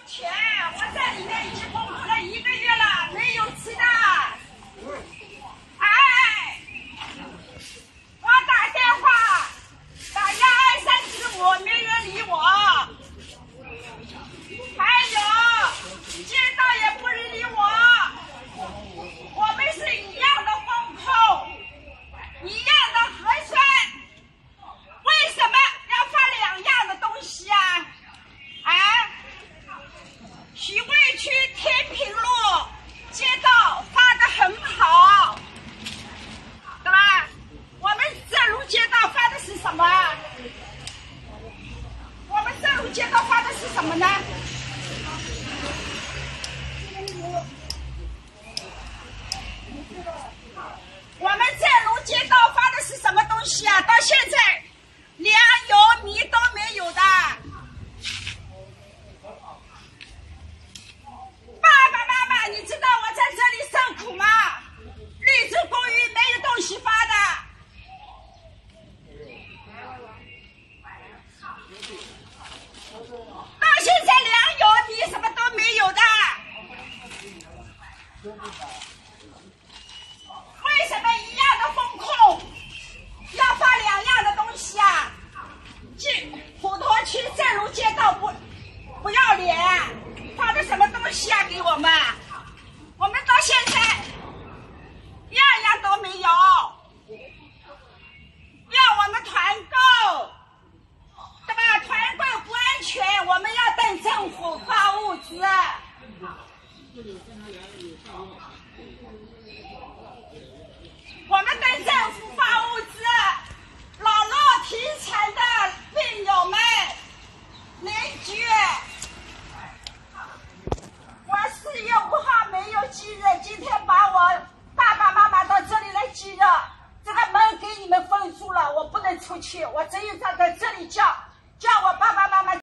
钱，我在里面已经工作了1个月了，没有吃的。哎，我打电话打12345，没人理我。还有，街道也不理我。我们是一样的风控，一样的核酸，为什么要发2样的东西啊？啊？徐汇区天平路街道发得很好，对吧？我们正如街道发的是什么？我们正如街道发的是什么呢？我们正如街道发的是什么东西啊？到现在粮油米都没有的。爸爸妈妈，你知道我在这里受苦吗？绿植公寓没有东西发的。到现在粮油米什么都没有的。为什么一样的风控要发2样的东西啊？普陀区正如街道不要脸，发的什么东西啊给我们？我们到现在样都没有，要我们团购，对吧？团购不安全，我们要等政府发物资。我们等政府发物资，老弱体残的病友们，邻居，我4月5号没有继任，今天把我爸爸妈妈到这里来继任，这个门给你们封住了，我不能出去，我只有在这里叫我爸爸妈妈